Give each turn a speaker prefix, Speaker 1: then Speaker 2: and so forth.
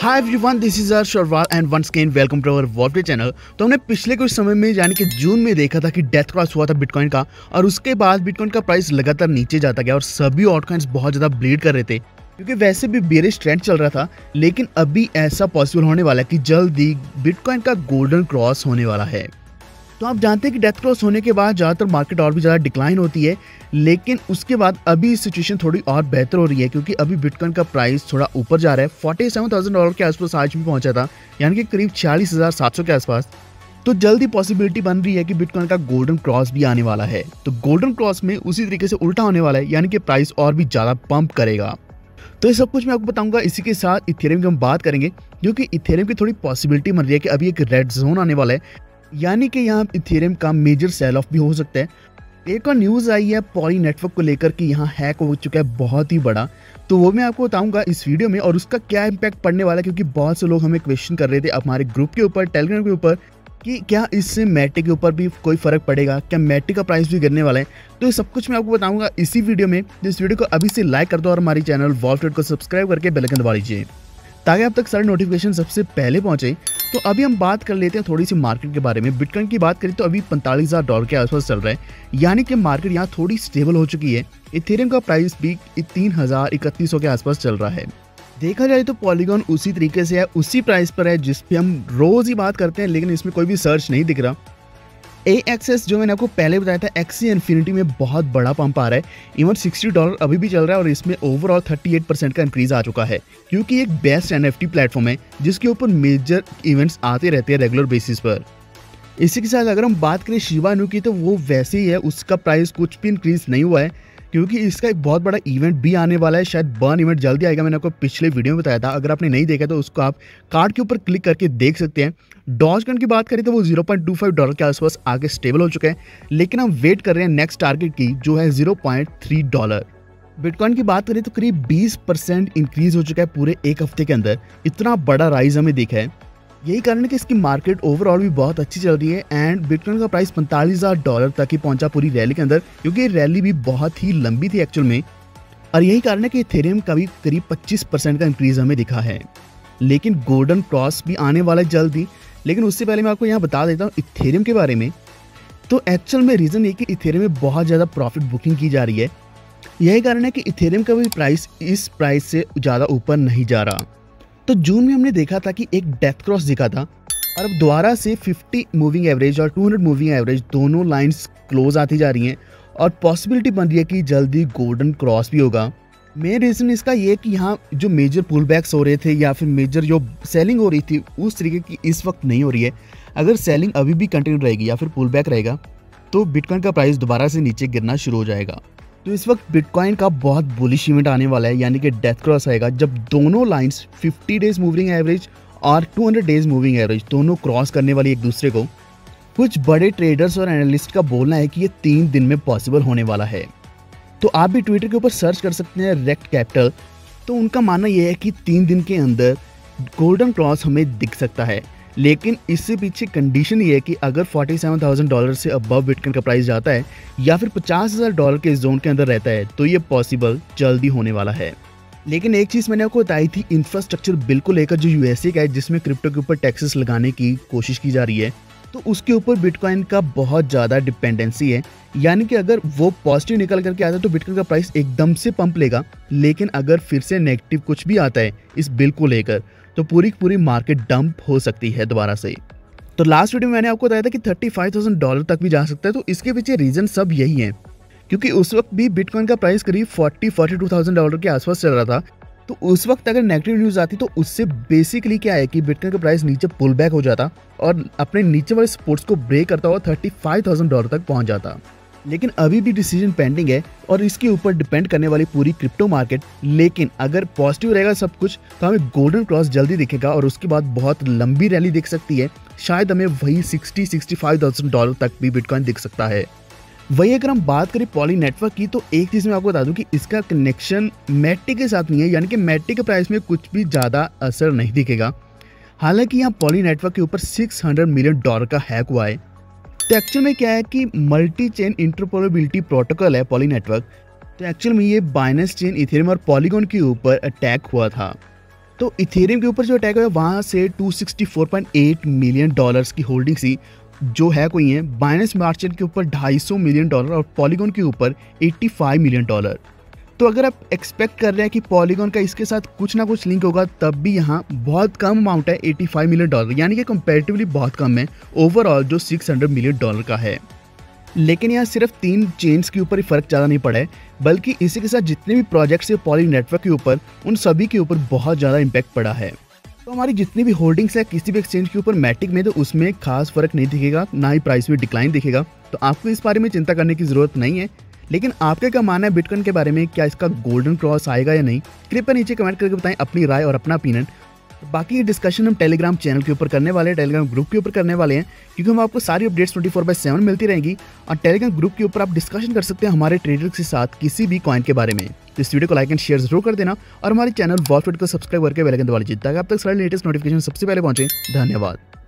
Speaker 1: Hi everyone, this is Arsh Agarwal and once again welcome to our vault channel. तो हमने पिछले कुछ समय में यानी कि जून में देखा था कि डेथ क्रॉस हुआ था बिटकॉइन का, और उसके बाद बिटकॉइन का प्राइस लगातार नीचे जाता गया और सभी ऑल्टकॉइंस बहुत ज़्यादा ब्लीड कर रहे थे क्योंकि वैसे भी बेरिश ट्रेंड चल रहा था। लेकिन अभी ऐसा पॉसिबल होने वाला है कि जल्दी बिटकॉइन का गोल्डन क्रॉस होने वाला है। तो आप जानते हैं कि डेथ क्रॉस होने के बाद ज़्यादातर मार्केट और भी ज़्यादा डिक्लाइन होती है, लेकिन उसके बाद अभी सिचुएशन थोड़ी और बेहतर हो रही है क्योंकि अभी बिटकॉइन का प्राइस थोड़ा ऊपर जा रहा है। $47,000 के आसपास आज भी पहुंचा था, यानी कि करीब 46,700 के आसपास। तो जल्दी पॉसिबिलिटी बन रही है कि बिटकॉइन का गोल्डन क्रॉस भी आने वाला है। तो गोल्डन क्रॉस में उसी तरीके से उल्टा होने वाला है, यानी कि प्राइस और भी ज़्यादा पंप करेगा। तो ये सब कुछ मैं आपको बताऊंगा। इसी के साथ इथेरियम की हम बात करेंगे क्योंकि इथेरियम की थोड़ी पॉसिबिलिटी बन रही है कि अभी एक रेड जोन आने वाला है, यानी कि यहाँ इथेरियम का मेजर सेल ऑफ भी हो सकता है। एक और न्यूज़ आई है पॉली नेटवर्क को लेकर कि यहाँ हैक हो चुका है बहुत ही बड़ा, तो वो मैं आपको बताऊंगा इस वीडियो में और उसका क्या इम्पैक्ट पड़ने वाला है। क्योंकि बहुत से लोग हमें क्वेश्चन कर रहे थे हमारे ग्रुप के ऊपर, टेलीग्राम के ऊपर, कि क्या इससे मैटिक के ऊपर भी कोई फर्क पड़ेगा, क्या मैटिक का प्राइस भी गिरने वाला है। तो ये सब कुछ मैं आपको बताऊंगा इसी वीडियो में। तो इस वीडियो को अभी से लाइक कर दो और हमारी चैनल वॉल्ट को सब्सक्राइब करके बेल आइकन दबा लीजिए ताकि आप तक सारे नोटिफिकेशन सबसे पहले पहुंचे। तो अभी हम बात कर लेते हैं थोड़ी सी मार्केट के बारे में। बिटकॉइन की बात करें तो अभी $45,000 के आसपास चल रहा है, यानी कि मार्केट यहाँ थोड़ी स्टेबल हो चुकी है। इथेरियम का प्राइस भी 3,3100 के आसपास चल रहा है। देखा जाए तो पॉलीगॉन उसी तरीके से है, उसी प्राइस पर है जिस पे हम रोज ही बात करते हैं, लेकिन इसमें कोई भी सर्च नहीं दिख रहा। AXS जो मैंने आपको पहले बताया था, एक्सी इन्फिनिटी में बहुत बड़ा पंप आ रहा है। इवन $60 अभी भी चल रहा है और इसमें ओवरऑल 38% का इंक्रीज आ चुका है क्योंकि एक बेस्ट NFT प्लेटफॉर्म है जिसके ऊपर मेजर इवेंट्स आते रहते हैं रेगुलर बेसिस पर। इसी के साथ अगर हम बात करें शिबा इनू की, तो वो वैसे ही है, उसका प्राइस कुछ भी इंक्रीज नहीं हुआ है क्योंकि इसका एक बहुत बड़ा इवेंट भी आने वाला है। शायद बर्न इवेंट जल्दी आएगा, मैंने आपको पिछले वीडियो में बताया था। अगर आपने नहीं देखा तो उसको आप कार्ड के ऊपर क्लिक करके देख सकते हैं। डॉजकॉइन की बात करें तो वो $0.25 के आसपास आगे स्टेबल हो चुका है, लेकिन हम वेट कर रहे हैं नेक्स्ट टारगेट की जो है $0.3। बिटकॉइन की बात करें तो करीब 20% इंक्रीज हो चुका है पूरे एक हफ्ते के अंदर। इतना बड़ा राइज हमें दिखा है। यही कारण है कि इसकी मार्केट ओवरऑल भी बहुत अच्छी चल रही है एंड बिटकॉइन का प्राइस $45,000 तक ही पहुंचा पूरी रैली के अंदर, क्योंकि रैली भी बहुत ही लंबी थी एक्चुअल में। और यही कारण है कि इथेरियम का भी करीब 25% का इंक्रीज हमें दिखा है। लेकिन गोल्डन क्रॉस भी आने वाला है जल्दी। लेकिन उससे पहले मैं आपको यहाँ बता देता हूँ इथेरियम के बारे में। तो एक्चुअल में रीज़न ये कि इथेरियम में बहुत ज़्यादा प्रॉफिट बुकिंग की जा रही है। यही कारण है कि इथेरियम का भी प्राइस इस प्राइस से ज़्यादा ऊपर नहीं जा रहा। तो जून में हमने देखा था कि एक डेथ क्रॉस दिखा था और अब दोबारा से 50 मूविंग एवरेज और 200 मूविंग एवरेज दोनों लाइंस क्लोज आती जा रही हैं और पॉसिबिलिटी बन रही है कि जल्दी गोल्डन क्रॉस भी होगा। मेन रीज़न इसका ये है कि यहाँ जो मेजर पुल बैक्स हो रहे थे या फिर मेजर जो सेलिंग हो रही थी उस तरीके की इस वक्त नहीं हो रही है। अगर सेलिंग अभी भी कंटिन्यू रहेगी या फिर पुल बैक रहेगा तो बिटकॉइन का प्राइस दोबारा से नीचे गिरना शुरू हो जाएगा। तो इस वक्त बिटकॉइन का बहुत बुलिश इवेंट आने वाला है, यानी कि डेथ क्रॉस आएगा जब दोनों लाइंस 50 डेज मूविंग एवरेज और 200 डेज मूविंग एवरेज दोनों क्रॉस करने वाली एक दूसरे को। कुछ बड़े ट्रेडर्स और एनालिस्ट का बोलना है कि ये 3 दिन में पॉसिबल होने वाला है। तो आप भी ट्विटर के ऊपर सर्च कर सकते हैं रेक्ट कैपिटल। तो उनका मानना यह है कि 3 दिन के अंदर गोल्डन क्रॉस हमें दिख सकता है, लेकिन इससे पीछे कंडीशन ये है कि अगर $47,000 से अबव बिटकॉइन का प्राइस जाता है या फिर $50,000 के जोन के अंदर रहता है तो ये पॉसिबल जल्दी होने वाला है। लेकिन एक चीज़ मैंने आपको बताई थी इंफ्रास्ट्रक्चर बिल को लेकर, जो USA का है जिसमें क्रिप्टो के ऊपर टैक्सेस लगाने की कोशिश की जा रही है, तो उसके ऊपर बिटकॉइन का बहुत ज़्यादा डिपेंडेंसी है। यानी कि अगर वो पॉजिटिव निकल करके आता है तो बिटकॉइन का प्राइस एकदम से पंप लेगा, लेकिन अगर फिर से नेगेटिव कुछ भी आता है इस बिल को लेकर तो पूरी की पूरी मार्केट डंप हो सकती है दोबारा से। तो लास्ट वीडियो में मैंने आपको बताया था कि $35,000 तक भी जा सकता है। तो इसके पीछे रीज़न सब यही है क्योंकि उस वक्त भी बिटकॉइन का प्राइस करीब $42,000 के आसपास चल रहा था। तो उस वक्त अगर नेगेटिव न्यूज़ आती तो उससे बेसिकली क्या है कि बिटकॉइन का प्राइस नीचे पुल बैक हो जाता और अपने नीचे वाले सपोर्ट्स को ब्रेक करता हुआ $35,000 तक पहुंच जाता। लेकिन अभी भी डिसीजन पेंडिंग है और इसके ऊपर डिपेंड करने वाली पूरी क्रिप्टो मार्केट। लेकिन अगर पॉजिटिव रहेगा सब कुछ तो हमें गोल्डन क्रॉस जल्दी दिखेगा और उसके बाद बहुत लंबी रैली दिख सकती है। शायद हमें वही $60,000-65,000 तक भी बिटकॉइन दिख सकता है। वही अगर हम बात करें पॉली नेटवर्क की, तो एक चीज़ मैं आपको बता दूं कि इसका कनेक्शन मैटिक के साथ नहीं है, यानी कि मैटिक के प्राइस में कुछ भी ज़्यादा असर नहीं दिखेगा। हालांकि यहाँ पॉली नेटवर्क के ऊपर $600 मिलियन का हैक हुआ है। तो एक्चुअल में क्या है कि मल्टी चेन इंटरऑपरेबिलिटी प्रोटोकॉल है पॉली नेटवर्क। तो एक्चुअल में ये बाइनेंस चेन, इथेरियम और पॉलीगॉन के ऊपर अटैक हुआ था। तो इथेरियम के ऊपर जो अटैक हुआ वहाँ से 264.8 मिलियन डॉलर्स की होल्डिंग थी जो है कोई है। बाइनेंस मार्चेंट के ऊपर 250 मिलियन डॉलर और पॉलीगॉन के ऊपर 85 मिलियन डॉलर। तो अगर आप एक्सपेक्ट कर रहे हैं कि पॉलीगॉन का इसके साथ कुछ ना कुछ लिंक होगा, तब भी यहाँ बहुत कम अमाउंट है 85 मिलियन डॉलर, यानी कि कंपैरेटिवली बहुत कम है ओवरऑल जो 600 मिलियन डॉलर का है। लेकिन यहाँ सिर्फ 3 चेन्स के ऊपर ही फर्क ज़्यादा नहीं पड़ा है, बल्कि इसी के साथ जितने भी प्रोजेक्ट्स है पॉली नेटवर्क के ऊपर, उन सभी के ऊपर बहुत ज़्यादा इम्पैक्ट पड़ा है। तो हमारी जितनी भी होल्डिंग्स है किसी भी एक्सचेंज के ऊपर मैटिक में, तो उसमें खास फर्क नहीं दिखेगा, ना ही प्राइस में डिक्लाइन दिखेगा। तो आपको इस बारे में चिंता करने की ज़रूरत नहीं है। लेकिन आपका क्या मानना है बिटकॉइन के बारे में, क्या इसका गोल्डन क्रॉस आएगा या नहीं? कृपया नीचे कमेंट करके बताएं अपनी राय और अपना ओपिनियन। बाकी ये डिस्कशन हम टेलीग्राम चैनल के ऊपर करने वाले हैं, टेलीग्राम ग्रुप के ऊपर करने वाले हैं, क्योंकि हम आपको सारी अपडेट्स 24/7 मिलती रहेंगी। और टेलीग्राम ग्रुप के ऊपर आप डिस्कशन कर सकते हैं हमारे ट्रेडर्स के साथ किसी भी कॉइन के बारे में। तो इस वीडियो को लाइक एंड शेयर जरूर कर देना और हमारे चैनल वॉल्ट को सब्सक्राइब करके बेल आइकन दबा लीजिए ताकि आप तक सारे लेटेस्ट नोटिफिकेशन सबसे पहले पहुंचे। धन्यवाद।